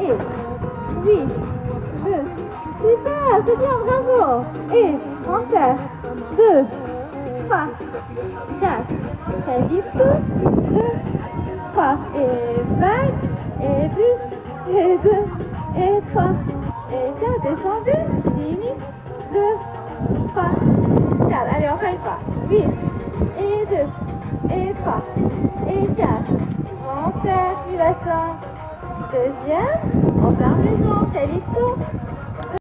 et 8, 2, super, c'est bien, bravo, et on serre, 2, 3, 4, calypso, 2, 3, et vague, et plus, et 2, et 3, et 4, descendu, chimie, 2, 3, 4, allez, encore une fois, 8, et 2, et 3, et 4, on circulation, deuxième, on ferme les jambes, calypso,